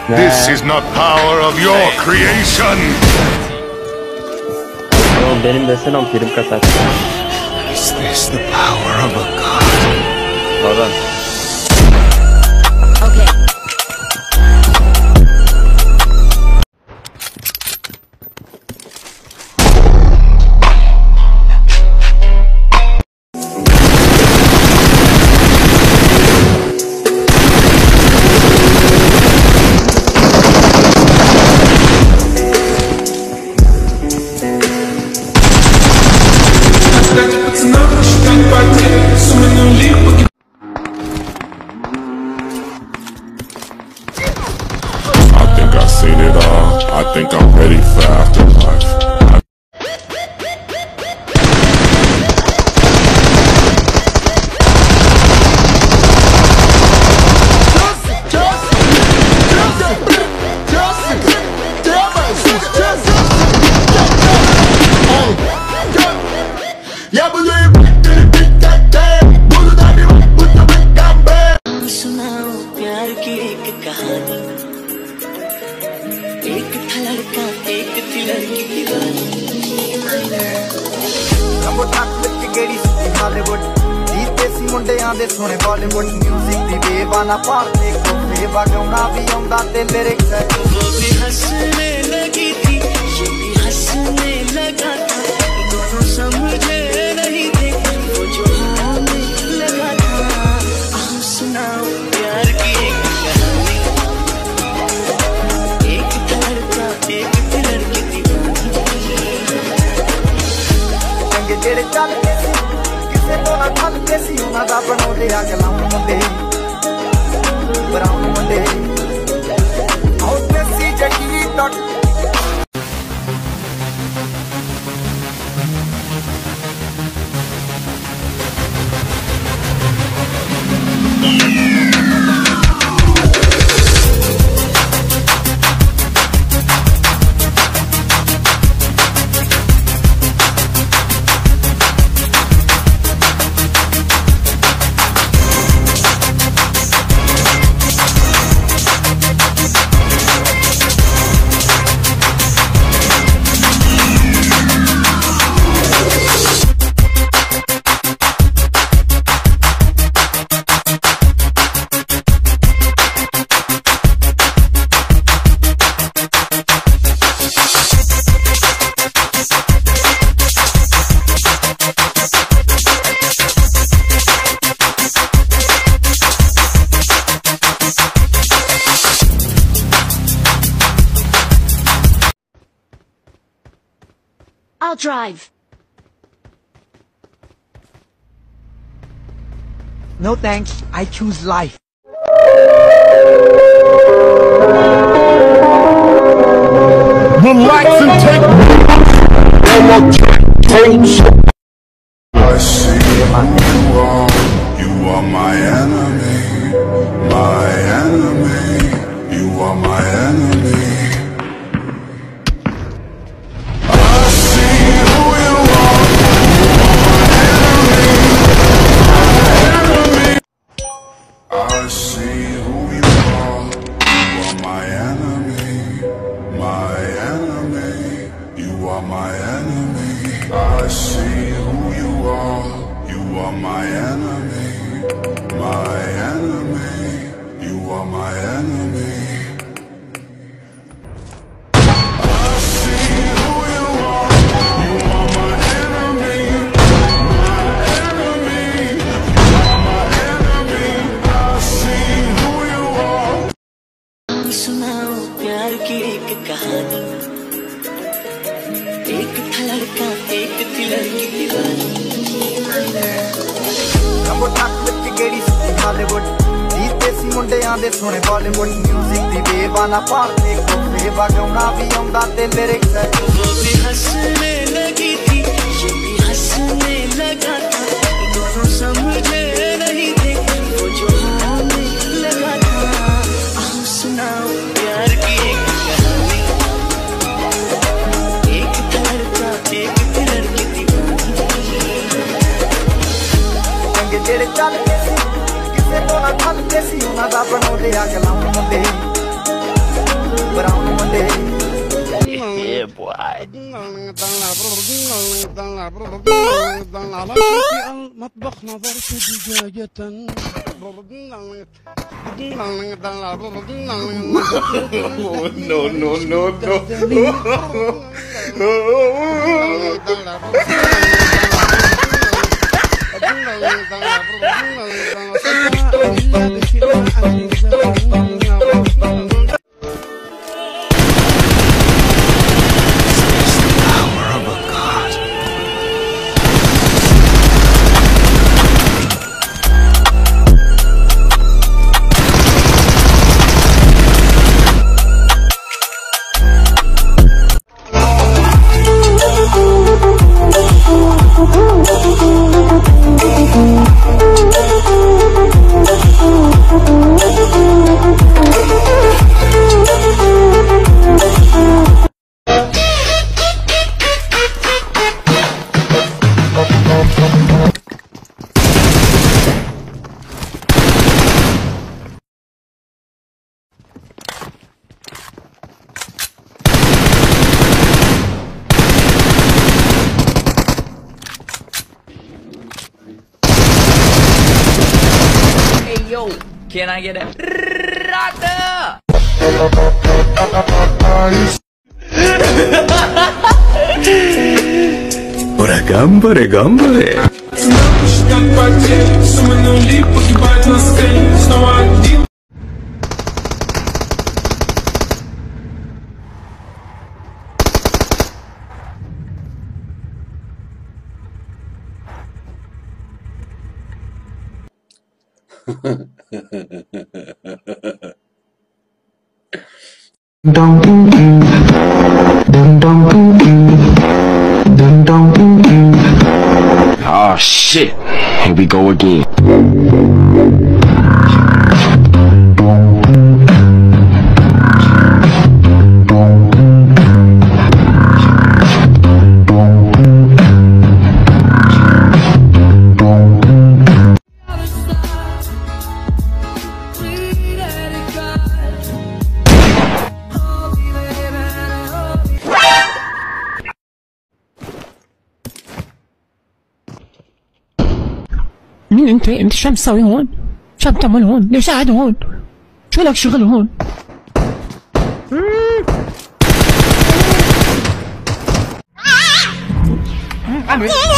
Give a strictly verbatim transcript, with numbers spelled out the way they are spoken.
This is not power of your creation. No, benim desene prim kasar. Is this the power of a god? Baba. Okay. I think I've seen it all. I think I'm ready for afterlife. प्यार की एक कहानी, एक था लड़का एक थी लड़की दीवानी। नंबर तक लिख गेड़ी सी हॉलीवुड जीते सी मुंडियां दे सोने बॉलीवुड म्यूजिक दी बेबाना पार देखो बेबा गाउना भी आंदा ते लिरिक्स है। वो भी हंसने लगी थी ये भी हंसने लगा था, दोनों समझे नहीं थे वो जो होने लगा था। आओ सुनाओ प्यार की एक कहानी, एक था लड़का एक थी लड़की दीवानी। चंगे जेड़े चलदे सी किसे तो ना थलदे सी उन्हां दा बनौंदे आ गलाउं मुंडे बराउन मुंडे आओ ते सी जगी डॉट I'll drive. No thanks, I choose life. Relax and take. I see you are. You are my enemy. My enemy. You are my enemy. I see who you are. You are my enemy. My enemy. You are my enemy. I see who you are. You are my enemy. My enemy. You are my enemy. I see who you are. You are my enemy. My enemy. You are my enemy. I see who you are. सुनाओ प्यार की एक कहानी, एक था लड़का एक थी लड़की दीवानी। नंबर तक लिख गेड़ी सी हॉलीवुड जीते सी मुंडियां दे सोने बॉलीवुड म्यूजिक दी बेबाना पार देखो बेबा गाउना भी आंदा ते लिरिक्स है। वो भी हंसने लगी थी ये भी हंसने लगा था, दोनों समझे नहीं थे वो जो होने लगा था। आओ सुनाओ प्यार की एक कहानी, एक था लड़का एक थी लड़की दीवानी। चंगे जेड़े चलदे सी किसे तो ना थलदे सी उन्हां दा बनौंदे आ गलाउं मुंडे المطبخ نظرت دجاجة. No, no, no, Hey yo, can I get a rata? Ora gambare, gambare. Oh shit, here we go again. مين انت؟ انت شو عم تسوي هون؟ شو عم تعمل هون؟ ليش قاعد هون؟ شو لك شغل هون؟ عمي